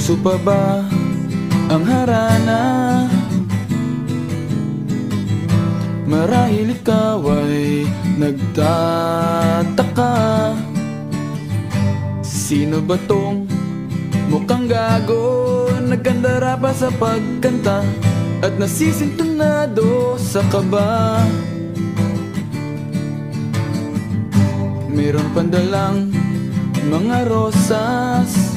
puso pa ba ang harana? Marahil ikaw ay nagtataka, sino ba tong mukhang gago, nagkandara pa sa pagkanta at nasisintunado sa kaba? Meron pandalang mga rosas,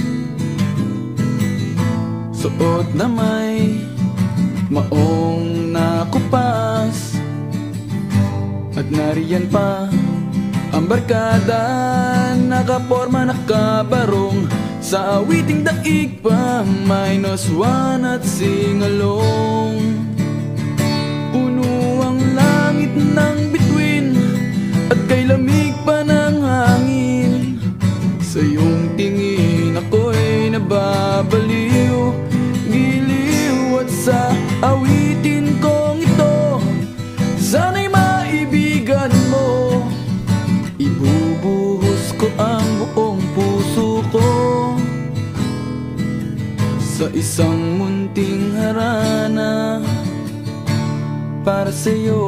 suot na may maong nakupas, at nariyan pa ang barkada, nakaporma nakabarong sa awiting daig pa, -1 at singalong. Puno ang langit ng bituin at kay lamig pa ng hangin, sa iyong tingin ako'y nababaliw, giliw at sa awitin kong ito, sana'y maibigan mo. Ibubuhos ko ang buong puso ko sa isang munting harana para sa'yo.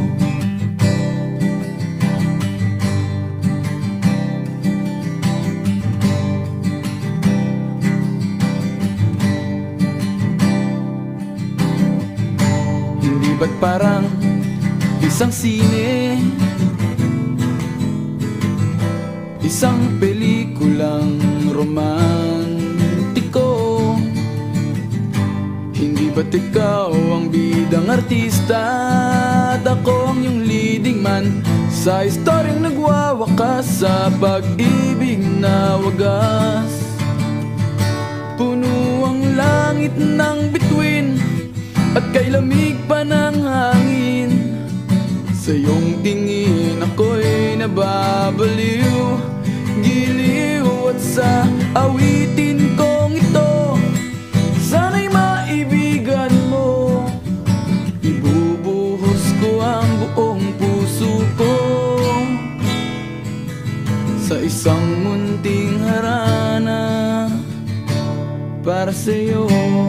Hindi ba't parang isang sine, isang pelikulang romantiko? Hindi ba't ikaw ang bidang artista at ako ang iyong leading man sa istoryang nagwawakas sa pag-ibig na wagas? Puno ang langit ng bituin at kay lamig pa ng hangin, sa iyong tingin ako'y nababaliw, giliw at sa awitin kong ito, sana'y maibigan mo. Ibubuhos ko ang buong puso ko sa isang munting harana para sa'yo.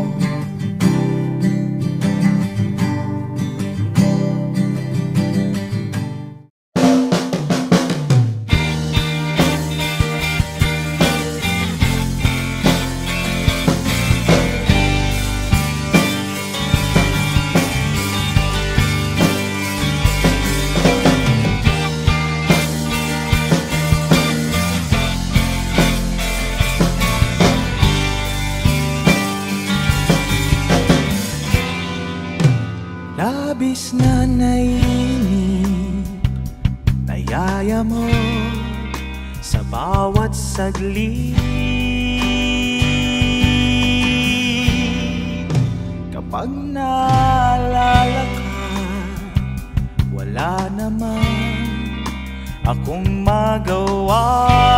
Labis na naiinip, nayaya mo sa bawat saglit. Kapag naalala ka, wala naman akong magawa.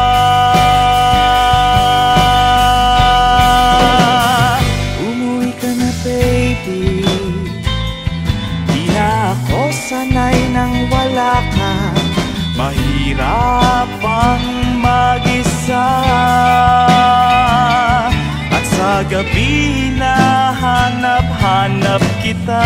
Umuwi ka na baby, ako sanay nang wala ka, mahirap ang mag-isa. At sa gabi na hanap-hanap kita,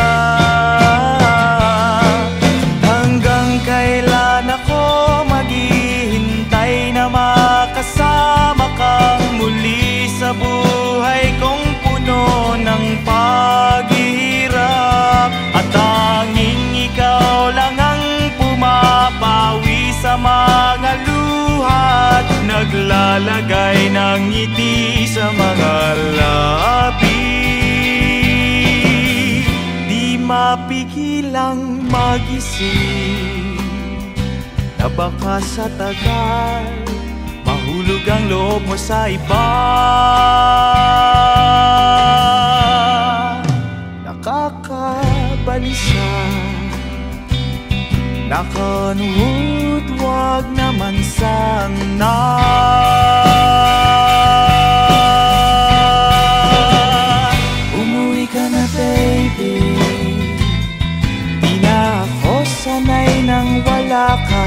hanggang kailan ako maghihintay na makasama kang muli sa buhay kong puno ng paghihirap. At tanging ikaw lang ang pumapawi sa mga luha at naglalagay ng ngiti sa mga labi. Di mapigilang mag-isip na baka sa tagal mahulog ang loob mo sa iba. Nakakabalisa, nakanuhod, wag naman sana. Umuwi ka na baby, di na ako sanay nang wala ka,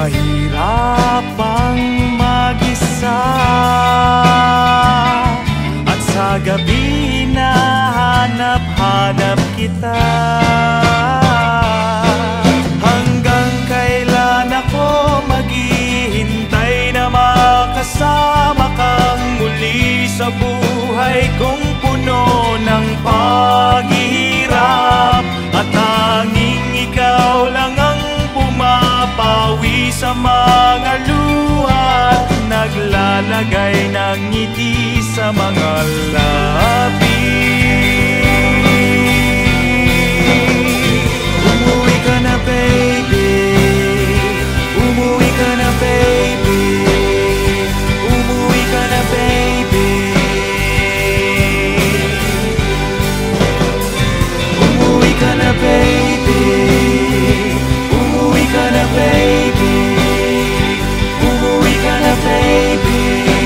mahirap ang mag-isa. gabi na hanap-hanap kita. Hanggang kailan ako maghihintay na makasama kang muli sa buhay kong puno ng paghihirap. At tanging ikaw lang ang pumapawi sa mga luha at naglalagay ng ngiti sa mga labi. Umuwi ka na baby, umuwi ka na baby, umuwi ka na baby, umuwi ka na baby, umuwi ka na baby, umuwi ka na baby.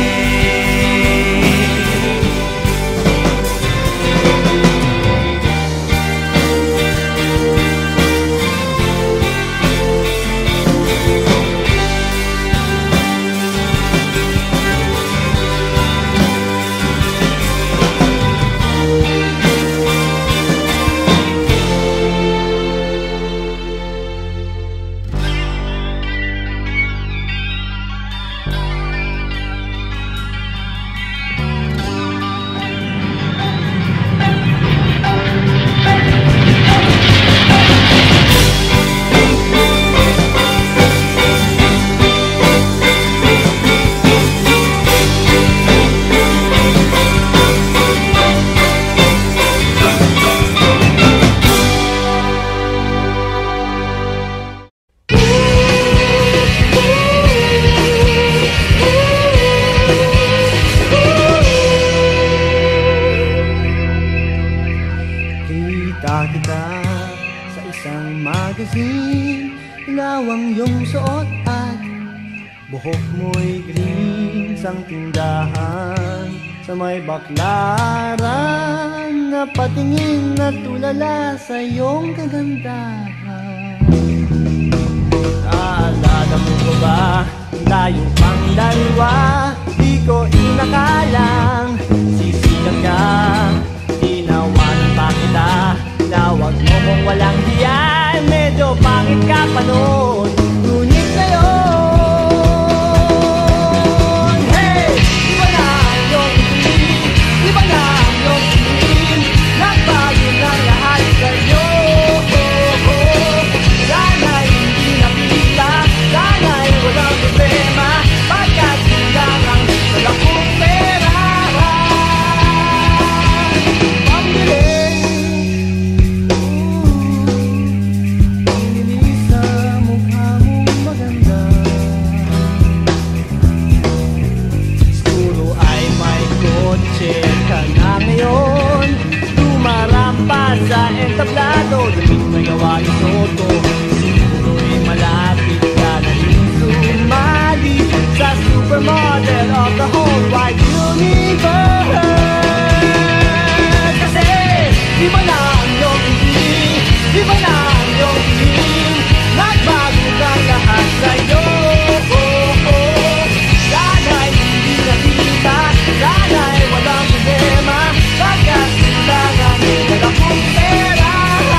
Kita sa isang magazine, ilawang iyong suot at buhok mo'y green. Sang tindahan sa may baklaran, napatingin na tulala sa iyong kagandahan. Naalala mo ba tayo pang dalawa? Di ko inakalang sisigang ka, tinawanan pa kita. Tawag mo kung walang hiyan, medyo pangit ka pa noon, ngunit ngayon, hey! Iba na ang iyong tingin, iba na ang iyong tingin, nagbago ng lahat sa'yo. Sana'y hindi nakita, sana'y walang problema, pagkat lang ang dala kong pera. Pambili ka na ngayon, tumarampas sa entablado, damit na gawa ni Soto. Siguro'y malapit ka na rin sumali sa supermodel of the whole wide universe. Kasi iba na ang iyong tingin, iba na ang iyong tingin, nagbago kang lahat sa'yo. Sana'y hindi nakita, sana'y walang problema, pagkat lang ang dala kong pera.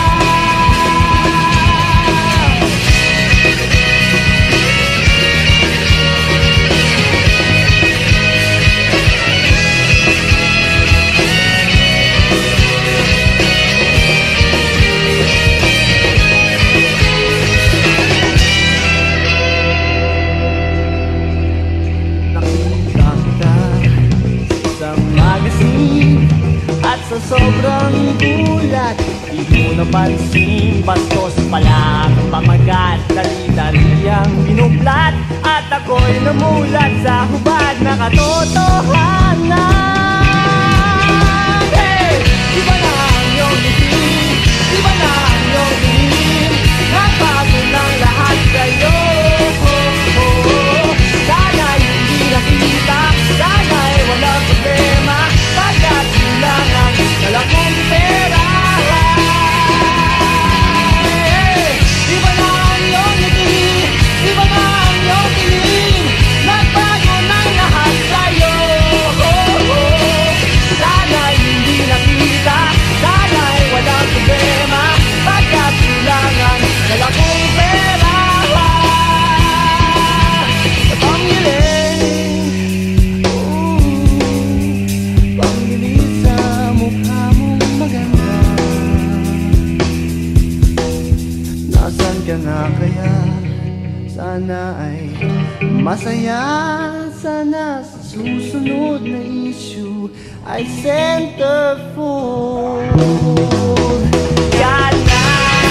At sa sobrang gulat, di mo napansin, bastos pala ang pamagat. Dali-dali ang binublat, at ako'y namulat sa hubad na katotohanan. Hey! Iba na ang iyong tingin, iba na ang iyong tingin, nagbago ng lahat sa'yo. Sana'y hindi nakita, sana'y walang problema, pagkat lang ang dala kong pera. Iba na ang iyong ngiti, iba na ang iyong tingin, nagbago ng lahat sa'yo. sana ay masaya. Sana sa susunod na issue ay centerfold. Yan na!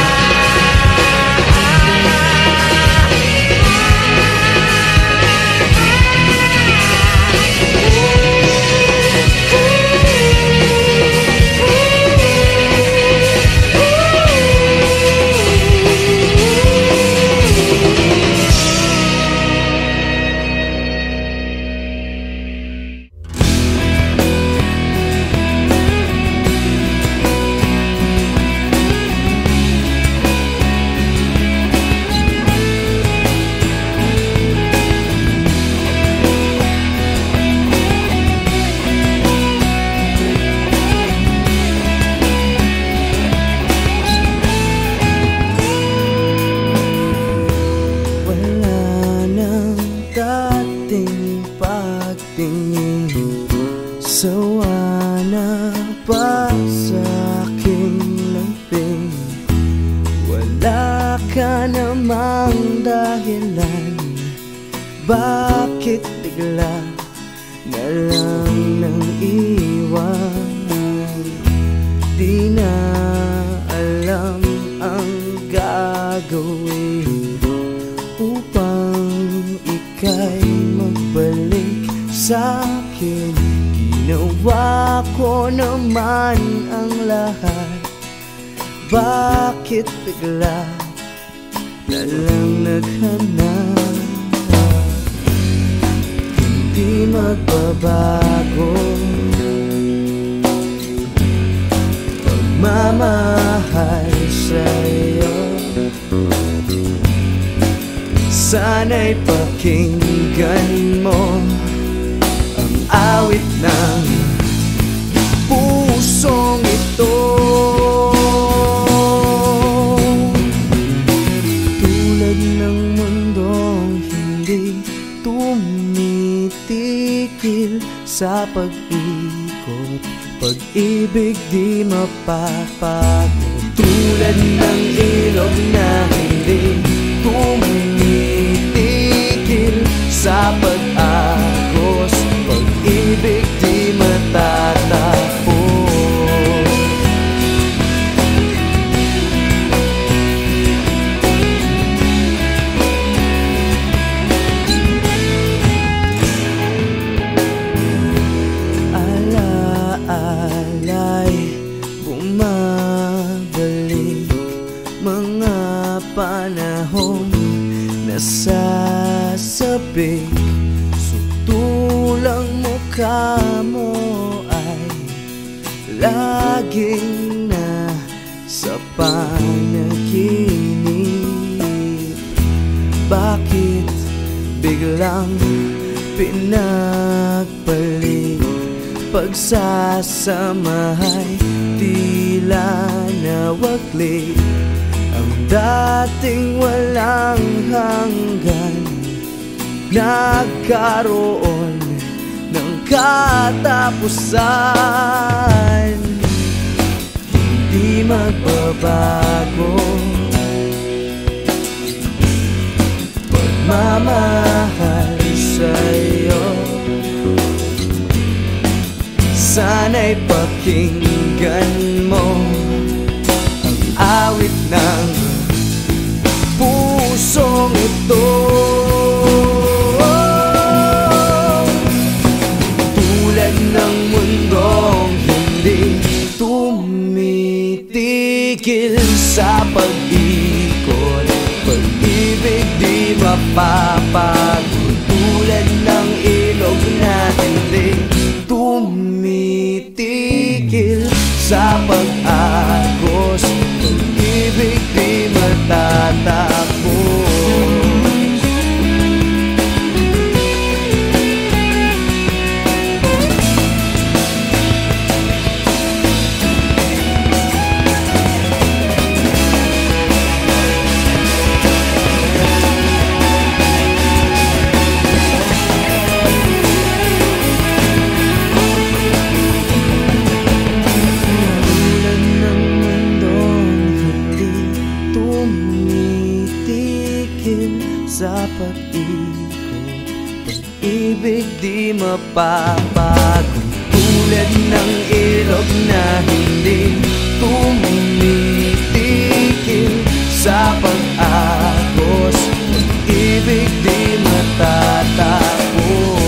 Sawa na pa sa aking lamping. Wala ka namang dahilan, bakit bigla na lang nang iwan? Di na alam ang gagawin upang ika'y magbalik sa'kin. Ginawa ko naman ang lahat, bakit bigla na lang naghanap? Hindi magbabago pagmamahal sa'yo. Sana'y pakinggan mo ang awit ng pusong ito. Tulad ng mundong hindi tumitigil sa pag-ikot, pag-ibig di mapapagod. Tulad ng ilog na hindi tumitigil sa pag-agos, pag-ibig di matatapos. Alaala'y bumabalik, mga panahon nasasabik. Sutulang mukha mo ay laging nasa panaginip. Bakit biglang pinagpalit? Pagsasamahay tila nawaglit. Ang dating walang hanggan nagkaroon ng katapusan. Hindi magbabago pagmamahal sa'yo. Sana'y pakinggan mo ang awit ng pusong ito. Tulad ng mundong hindi tumitigil sa pag-ikot, pag-ibig di mapapagod. Tulad ng ilog na hindi tumitigil sa pag-agos, pag-ibig di matatapos. Tulad ng pag-ikot, pag-ibig di mapapago, tulad ng ilog na hindi tumitigil sa pag-agos, pag-ibig di matatapos.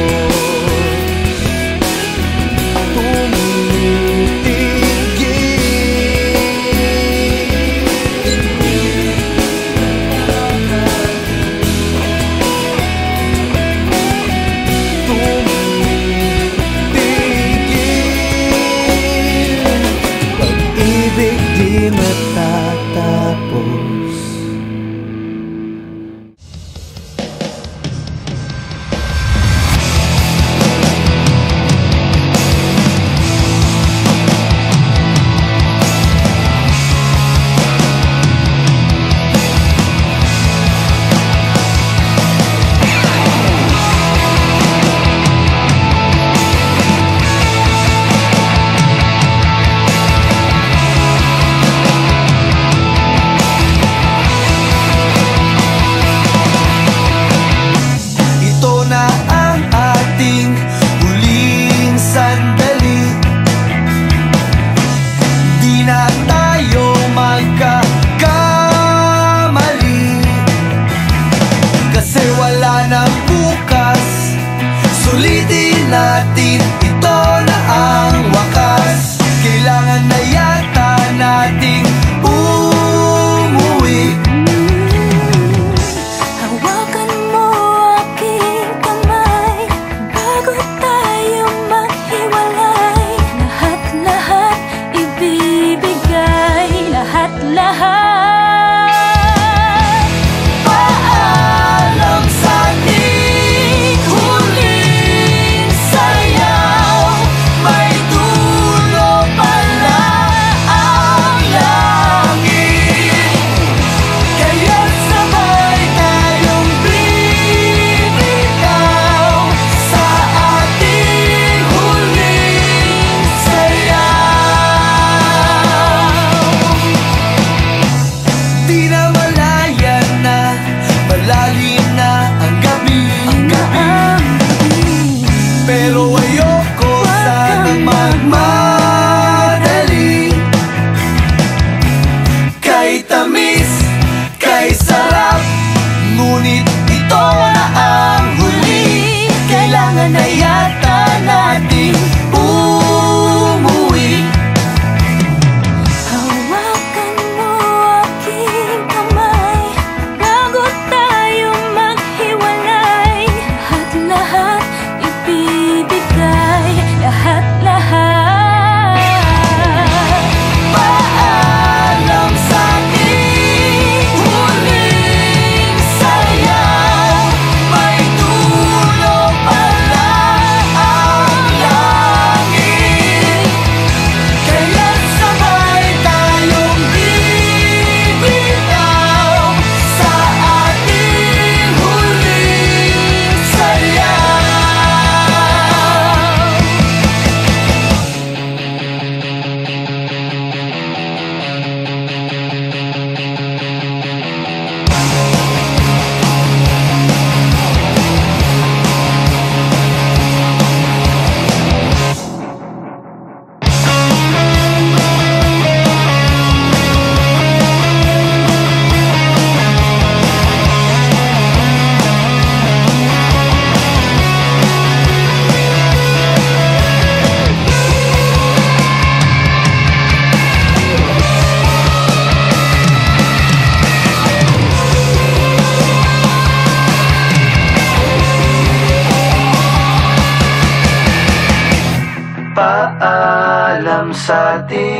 Paalam sa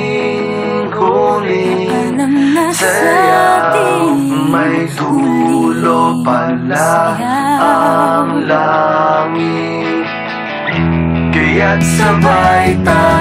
ating huling saya, may dulo pala ang langit, kaya't sabay tayo